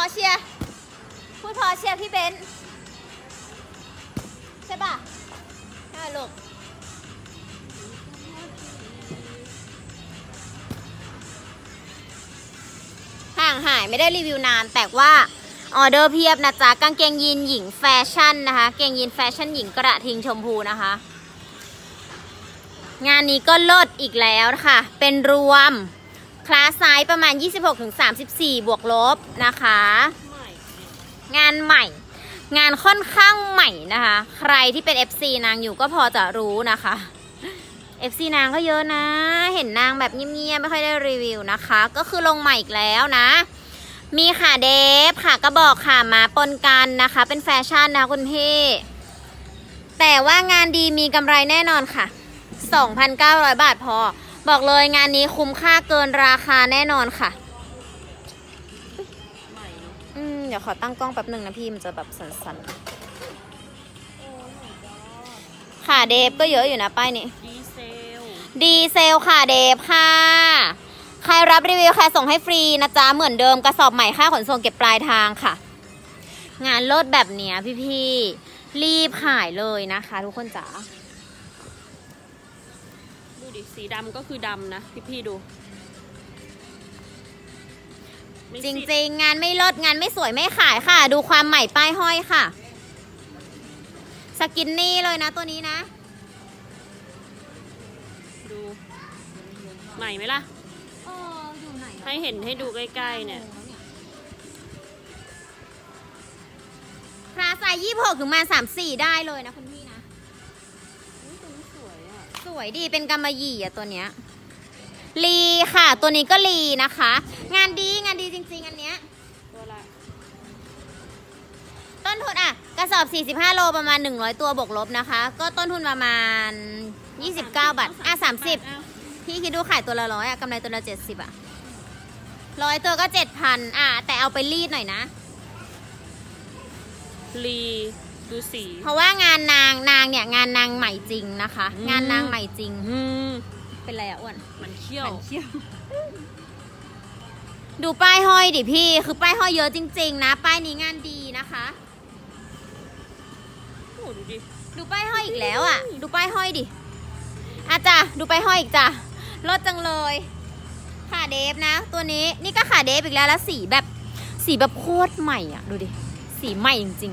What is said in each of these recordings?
เชียร์พูดพอเชียร์พี่เบนใช่ป่ะใช่ลูกห่างหายไม่ได้รีวิวนานแต่ว่าออเดอร์เพียบนะจ๊ะกางเกงยีนหญิงแฟชั่นนะคะเกงยีนแฟชั่นหญิงกระทิงชมพูนะคะงานนี้ก็เลิศอีกแล้วค่ะเป็นรวมคลาสไซส์ประมาณ 26-34 บวกลบนะคะงานใหม่งานค่อนข้างใหม่นะคะใครที่เป็น FC นางอยู่ก็พอจะรู้นะคะ FC นางก็เยอะนะเห็นนางแบบเงียบๆไม่ค่อยได้รีวิวนะคะก็คือลงใหม่อีกแล้วนะมีขาเดฟขากระบอกขามาปนกันนะคะเป็นแฟชั่นนะคะคุณพี่แต่ว่างานดีมีกำไรแน่นอนค่ะ 2,900 บาทพอบอกเลยงานนี้คุ้มค่าเกินราคาแน่นอนค่ะเดี๋ยวขอตั้งกล้องแป๊บหนึ่งนะพี่มันจะแบบสั่นๆขาเดฟก็เยอะอยู่นะป้ายนี้ดีเซลค่ะเดฟค่ะใครรับรีวิวใครส่งให้ฟรีนะจ๊ะเหมือนเดิมกระสอบใหม่ค่าขนส่งเก็บปลายทางค่ะงานลดแบบเนี้ยพี่ๆรีบขายเลยนะคะทุกคนจ๋าดูดิสีดำก็คือดำนะพี่ๆดูจริงๆงานไม่ลดงานไม่สวยไม่ขายค่ะดูความใหม่ป้ายห้อยค่ะสกินนี่เลยนะตัวนี้นะดูใหม่ไหมล่ะอยู่ไหนให้เห็นให้ดูใกล้ๆเนี่ยคลาสไซส์26 ถึงมา 34ได้เลยนะคุณพี่นะตัวนี้สวยอ่ะสวยดีเป็นกำมะหยี่อ่ะตัวเนี้ยลีค่ะตัวนี้ก็ลีนะคะงานดีจริงๆอันเนี้ยตัวละต้นทุนอ่ะกระสอบ45โลประมาณ100ตัวบวกลบนะคะก็ต้นทุนประมาณ29 บาท30พี่คิดดูขายตัวละ100อ่ะกำไรตัวละ70อ่ะ100ตัวก็ 7,000แต่เอาไปรีดหน่อยนะลีดูสีเพราะว่างานนางเนี่ยงานนางใหม่จริงนะคะงานนางใหม่จริงเป็นไรอ่ะอ้วนมันเขี้ยวดูป้ายห้อยดิพี่คือป้ายห้อยเยอะจริงๆนะป้ายนี้งานดีนะคะโอ้ดูดิดูป้ายห้อยอีกแล้วอ่ะดูป้ายห้อยดิจ้ะดูป้ายห้อยอีกจ้ะลดจังเลยขาเดฟนะตัวนี้นี่ก็ขาเดฟอีกแล้วแล้วสีแบบโคตรใหม่อ่ะดูดิสีใหม่จริง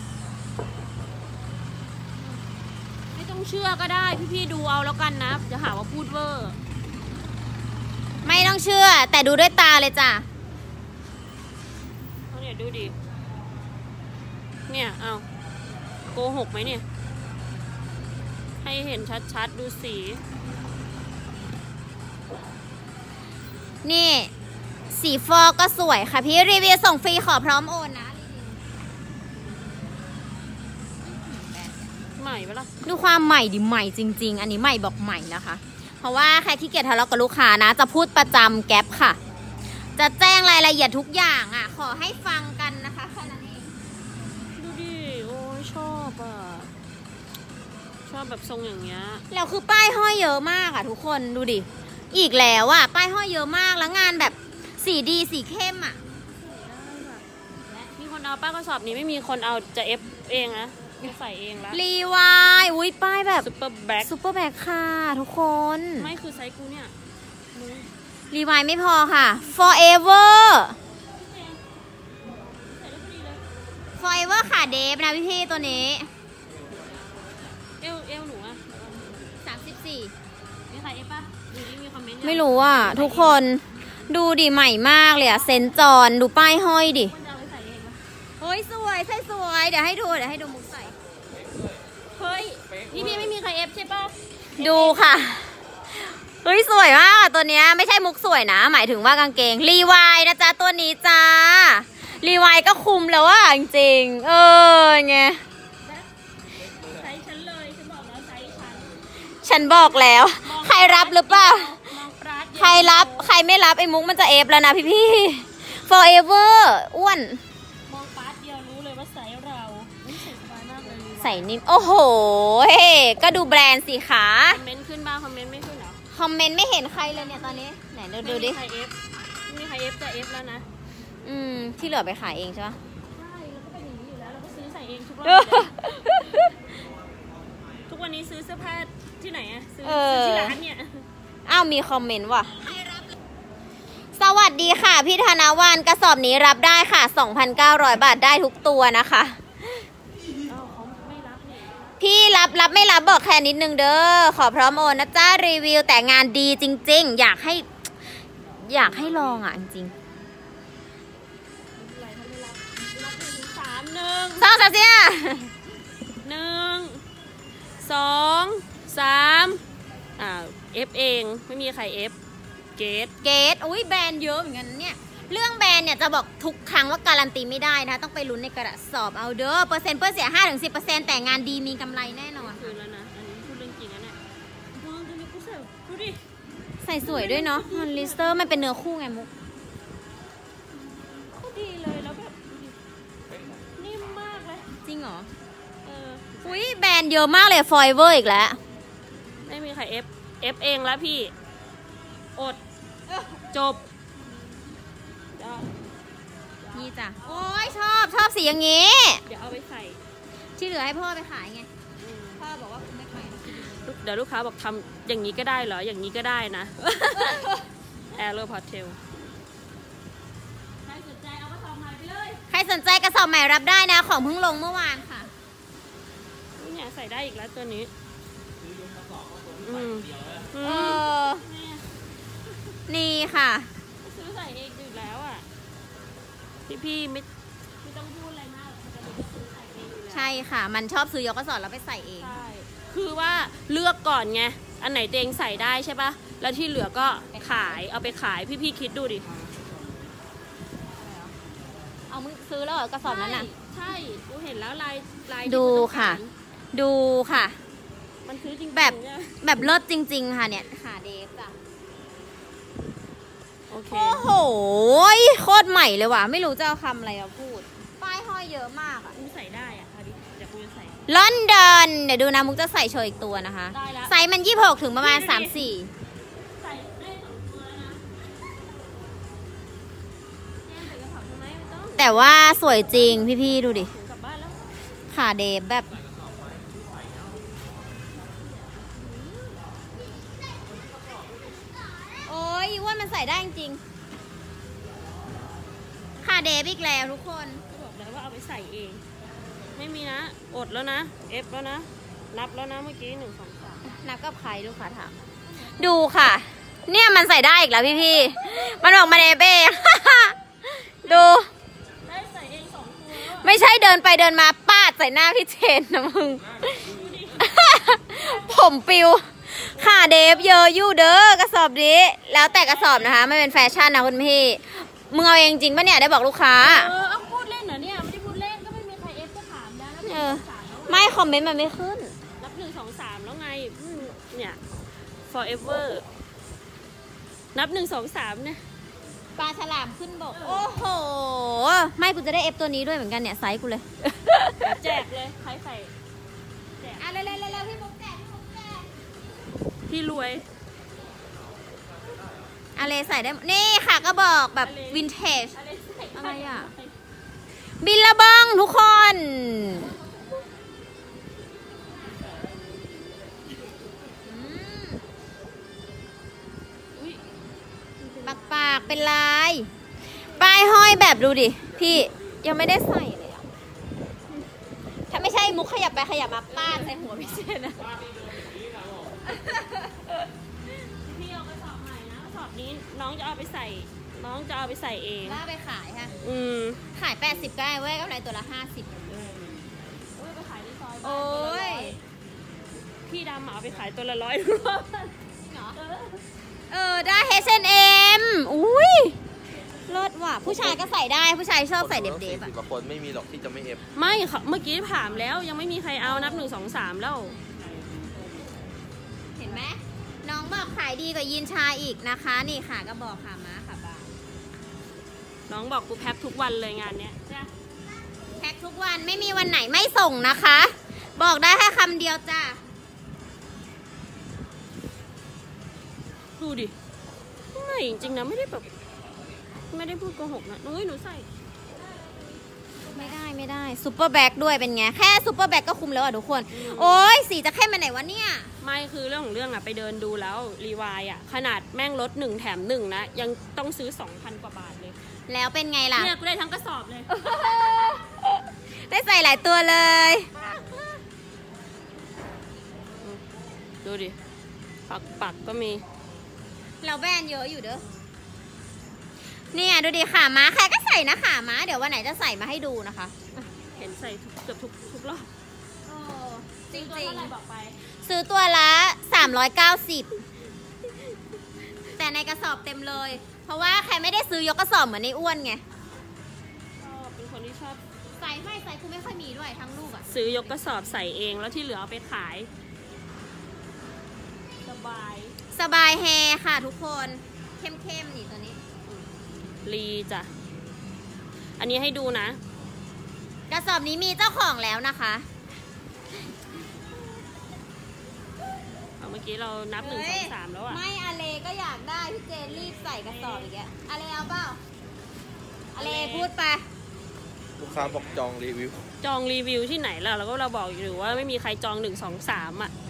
ๆไม่ต้องเชื่อก็ได้พี่ๆดูเอาแล้วกันนะจะหาว่าพูดเวอร์ไม่ต้องเชื่อแต่ดูด้วยตาเลยจ้ะเนี่ยดูดิเนี่ยเอาโกหกไหมเนี่ยให้เห็นชัดๆดูสีนี่สีฟอกก็สวยค่ะพี่รีวิวส่งฟรีขอพร้อมโอนนะใหม่ปะล่ะดูความใหม่ดิใหม่จริงๆอันนี้ใหม่บอกใหม่นะคะเพราะว่าใครขี้เกียจทะเลาะกับลูกค้านะจะพูดประจำแก๊ปค่ะจะแจ้งรายละเอียดทุกอย่างขอให้ฟังกันนะคะแค่นั้นเองดูดิโอ้ยชอบชอบแบบทรงอย่างเงี้ยแล้วคือป้ายห้อยเยอะมากทุกคนดูดิอีกแล้วป้ายห้อยเยอะมากแล้วงานแบบสีดีสีเข้มมีคนเอาป้ายกระสอบนี้ไม่มีคนเอาจะเอฟเองนะใส่เองแล้วรีวายอุ้ยป้ายแบบซุปเปอร์แบ็คค่ะทุกคนไม่คือไซส์กูเนี่ยรีวายไม่พอค่ะ forever ขาเดฟนะพี่ตัวนี้เอวหนู 34 มีใครเอฟป่ะดูดิมีคอมเมนต์ไม่รู้ทุกคนดูดิใหม่มากเลยเซนจอนดูป้ายห้อยดิเฮ้ยสวยใส่สวยเดี๋ยวให้ดูมุกใส่เฮ้ยพี่ไม่มีใครเอฟใช่ป่ะดูค่ะเฮ้ยสวยมากตัวเนี้ยไม่ใช่มุกสวยนะหมายถึงว่ากางเกงรีวายนะจ๊ะตัวนี้จ้ารีวายก็คุมแล้วจริงไงไซส์ฉันเลยฉันบอกแล้วไซส์ฉันบอกแล้วใครรับหรือเปล่าใครรับใครไม่รับไอ้มุกมันจะเอฟแล้วนะพี่ forever อ้วนมองปาร์ตเดียวรู้เลยว่าไซส์เราใส่สบายมากเลยใส่นิ่มโอ้โหก็ดูแบรนด์สิคะคอมเมนต์ขึ้นบ้างคอมเมนต์ไม่ขึ้นเหรอคอมเมนต์ไม่เห็นใครเลยเนี่ยตอนนี้ไหนดูดิมีใครเอฟจะเอฟแล้วนะที่เหลือไปขายเองใช่ปะใช่แล้วก็เป็นอย่างนี้อยู่แล้วเราก็ซื้อใส่เองทุกวันทุกวันนี้ซื้อเสื้อผ้าที่ไหนอะซื้อที่ร้านเนี่ยอ้าวมีคอมเมนต์ว่ะสวัสดีค่ะพี่ธนวันกระสอบนี้รับได้ค่ะ 2,900 บาทได้ทุกตัวนะคะพี่รับไม่รับบอกแค่นิดนึงเด้อขอพร้อมโอนนะจ้ารีวิวแต่งานดีจริงๆอยากให้ลองอ่ะจริงๆสองสามสี่ 1 2 3เอฟเองไม่มีใครเอฟเกตอุ้ยแบรนด์เยอะเหมือนกันเนี่ยเรื่องแบรนด์เนี่ยจะบอกทุกครั้งว่าการันตีไม่ได้นะต้องไปลุ้นในกระสอบเอาเด้อเปอร์เซ็นต์เสีย 5-10% แต่งานดีมีกำไรแน่นอนคืนแล้วนะอันนี้พูดเรื่องจริงนะเนี่ยมึงดูนี่กูใส่ดูดิใส่สวยด้วยเนาะมันลิสเตอร์มันเป็นเนื้อคู่ไงมุกก็ดีเลยแล้วแบบนิ่มมากเลยจริงเหรออุ้ยแบรนด์เยอะมากเลยฟอยเวอร์อีกแล้วไม่มีใครเอฟเองแล้วพี่อดจบนี่จ้ะโอ้ยชอบสีอย่างงี้เดี๋ยวเอาไปใส่ที่เหลือให้พ่อไปขายไงพ่อบอกว่าไม่ขายเดี๋ยวลูกค้าบอกทำอย่างนี้ก็ได้เหรออย่างนี้ก็ได้นะแอร์โรพอร์เทลใครสนใจเอากระสอบใหม่ไปเลยใครสนใจกระสอบใหม่รับได้นะของเพิ่งลงเมื่อวานค่ะนี่เนี่ยใส่ได้อีกแล้วตัวนี้นี่ค่ะซื้อใส่เองอยู่แล้วอ่ะพี่ไม่ต้องพูดอะไรมากซื้อใส่เองอยู่แล้วใช่ค่ะมันชอบซื้อยกกระสอบแล้วไปใส่เองใช่คือว่าเลือกก่อนไงอันไหนตัวเองใส่ได้ใช่ปะแล้วที่เหลือก็ขายเอาไปขายพี่คิดดูดิเอามึงซื้อแล้วกระสอบนั้นน่ะใช่กูเห็นแล้วลายดูค่ะมันซื้อจริงแบบเลิศจริงๆค่ะเนี่ยค่ะเดฟจ้ะโอ้โหโคตรใหม่เลยว่ะไม่รู้จะเอาคำอะไรมาพูดป้ายห้อยเยอะมากอ่ะกูใส่ได้อ่ะเดี๋ยวกูจะใส่ลอนดอนเดี๋ยวดูนะมุกจะใส่โชว์อีกตัวนะคะไซส์มัน26ถึงประมาณ34 ใส่ได้2ตัวนะแต่ว่าสวยจริงพี่ๆดูดิขาเดฟแบบโอ้ยว่ามันใส่ได้จริงค่ะเดฟอีกแล้วทุกคนบอกแล้วว่าเอาไปใส่เองไม่มีนะอดแล้วนะเอฟแล้วนะนับแล้วนะเมื่อกี้1 2 3 นับกับใครลูกค้าถามดูค่ะเนี่ยมันใส่ได้อีกแล้วพี่มันบอกมาเดเบ้ดูได้ใส่เอง2 ตัวไม่ใช่เดินไปเดินมาปาดใส่หน้าพี่เจนนะมึงผมปิวค่ะเดฟเยอะอยู่เด้อกระสอบนี้แล้วแต่กระสอบนะคะไม่เป็นแฟชั่นนะคุณพี่มึงเอาเองจริงปะเนี่ยได้บอกลูกค้าเอาพูดเล่นเหรอเนี่ยไม่ได้พูดเล่นก็ไม่มีใครเอฟก็ถามนะไม่คอมเมนต์มันไม่ขึ้นนับ1 2 3แล้วไงเนี่ย forever นับ1 2 3เนี่ยปลาฉลามขึ้นบกโอ้โหไม่กูจะได้เอฟตัวนี้ด้วยเหมือนกันเนี่ยไซส์กูเลยแจกเลยใครใส่แจกเร็วพี่มุกแจกพี่รวยอะไรใส่ได้นี่ค่ะก็บอกแบบวินเทจอะไรอ่ะบิลละบองทุกคนปากเป็นลายป้ายห้อยแบบดูดิพี่ยังไม่ได้ใส่เลยอ่ะถ้าไม่ใช่มุกขยับไปขยับมาป้าใส่หัวพี่เจนนะพี่เอากระสอบใหม่นะกระสอบนี้น้องจะเอาไปใส่เองว่าไปขายค่ะขาย80ก็ได้เว้ยกำไรตัวละ50 ไปขายในซอยโอ้ยพี่ดำเอาไปขายตัวละ100 ได้ H&M อุ้ยเลิศว่ะผู้ชายก็ใส่ได้ผู้ชายชอบใส่เด็บๆอ่ะ 40 คนไม่มีหรอกที่จะไม่เอฟไม่ค่ะเมื่อกี้ถามแล้วยังไม่มีใครเอานับ1 2 3แล้วเห็นไหมน้องบอกขายดีกว่ายีนชายอีกนะคะนี่ค่ะก็บอกค่ะม้าค่ะบ้าน้องบอกกูแพ็คทุกวันเลยงานเนี้ยแพ็คทุกวันไม่มีวันไหนไม่ส่งนะคะบอกได้แค่คำเดียวจ้าดูดิไม่จริงๆนะไม่ได้แบบไม่ได้พูดโกหกนะนุ้ยหนูใส่ไม่ได้ซุปเปอร์แบ็กด้วยเป็นไงแค่ซุปเปอร์แบ็กก็คุ้มแล้วอ่ะทุกคน โอ้ยสีจะเข้มไปไหนวะเนี่ยไม่คือเรื่องของเรื่องอะไปเดินดูแล้วรีวายอะขนาดแม่งลด1แถม1นะยังต้องซื้อ 2,000 กว่าบาทเลยแล้วเป็นไงล่ะเนี่ยกูได้ทั้งกระสอบเลยได้ใส่หลายตัวเลยดูดิปักก็มีเราแบรนด์เยอะอยู่เด้อเนี่ยดูดิขาม้าใครก็ใส่นะขาม้าเดี๋ยววันไหนจะใส่มาให้ดูนะคะเห็นใส่เกือบทุกรอบจริงๆซื้อตัวละ390แต่ในกระสอบเต็มเลยเพราะว่าใครไม่ได้ซื้อยกกระสอบเหมือนในอ้วนไงเป็นคนที่ชอบใส่กูไม่ค่อยมีด้วยทั้งลูกอะซื้อยกกระสอบใส่เองแล้วที่เหลือเอาไปขายสบายแฮค่ะทุกคนเข้มนี่ตัวนี้ลีจ้ะอันนี้ให้ดูนะกระสอบนี้มีเจ้าของแล้วนะคะเมื่อกี้เรานับ1 2 3แล้วอะไม่อาเลก็อยากได้พี่เจนรีบใส่กระสอบอีกแกอาเลเอาเปล่าอาเลพูดไปลูกค้าบอกจองรีวิวที่ไหนล่ะเราบอกอยู่ว่าไม่มีใครจอง1 2 3อะ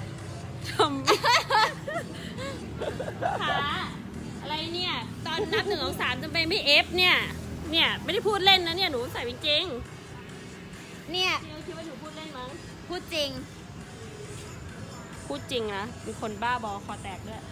ขาอะไรเนี่ยตอนนับ1 2 3จนไปไม่เอฟเนี่ยไม่ได้พูดเล่นนะเนี่ยหนูใส่จริงเนี่ยคิดว่าหนูพูดเล่นมั้งพูดจริงนะเป็นคนบ้าบอคอแตกด้วย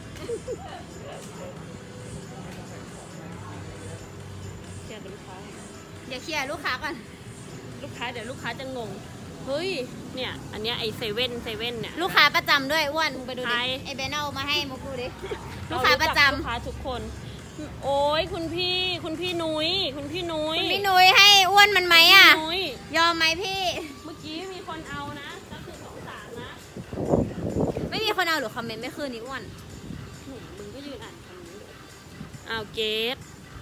เคลียร์ลูกค้าเดี๋ยวเคลียร์ลูกค้าก่อนเดี๋ยวลูกค้าจะงงเฮ้ยเนี่ยอันเนี้ยไอเซเว่นเนี่ยลูกค้าประจำด้วยอ้วนไปดูดิไอเบนเอามาให้มุกดูดิลูกค้าประจำลูกค้าทุกคนโอ้ยคุณพี่นุ้ยให้อ้วนมันไหมอ่ะยอมไหมพี่เมื่อกี้มีคนเอานะก็คือ2 3นะไม่มีคนเอาหรือคอมเมนต์ไม่คืนนี่อ้วนมึงก็ยืนอ่านคำนี้อ้าวเกต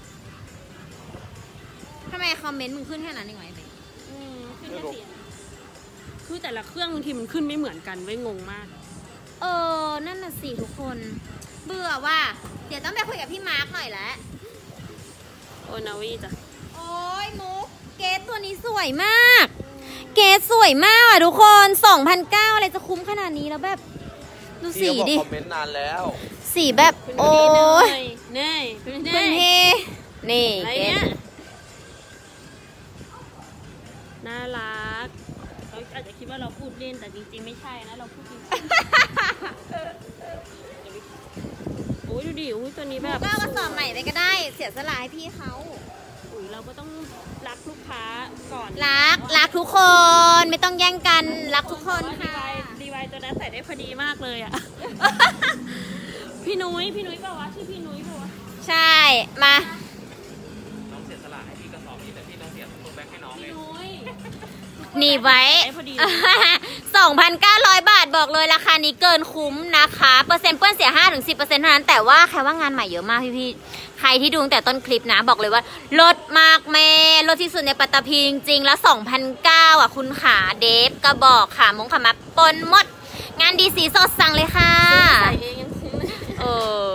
ทำไมคอมเมนต์มึงขึ้นแค่นั้นเองไงไปขึ้นแค่เสียงคือแต่ละเครื่องบางทีมันขึ้นไม่เหมือนกันไว้งงมากนั่นน่ะสิทุกคนเบื่อว่าเดี๋ยวต้องไปคุยกับพี่มาร์คหน่อยแล้วโอนาวีจ้ะโอ้ยมุกเกสตัวนี้สวยมากอ่ะทุกคน 2,900 อะไรจะคุ้มขนาดนี้แล้วแบบดูสีดิคอมเมนต์นานแล้วสีแบบโอ้ยคุณพี่นี่เกสน่ารักเขาอาจจะคิดว่าเราพูดเล่นแต่จริงๆไม่ใช่นะเราพูดจริงโอ้ยดูดิอุ้ยตัวนี้แบบก็กระสอบใหม่ไปก็ได้เสียสละให้พี่เขาอุ้ยเราก็ต้องรักลูกค้าก่อนรักทุกคนไม่ต้องแย่งกันรักทุกคนค่ะดีไวตัวนั้นใส่ได้พอดีมากเลยอ่ะพี่นุ้ยเปล่าวะชื่อพี่นุ้ยเปล่าวะใช่มาน้องเสียสละให้พี่กระสอบนี้แต่พี่ต้องเสียตัวแบงค์ให้น้องเลยหนีไว้ 2,900 บาทบอกเลยราคานี้เกินคุ้มนะคะเปอร์เซ็นต์เปื้อนเสีย 5-10% เท่านั้นแต่ว่าใครว่างานใหม่เยอะมากพี่ใครที่ดูตั้งแต่ต้นคลิปนะบอกเลยว่าลดมากแม่ลดที่สุดในปัตตภีจริงๆแล้ว 2,900 อ่ะคุณขาเดฟกระบอกขามงขามาปนหมดงานดีสีสดสั่งเลยค่ะใส่เองยังคุ้ม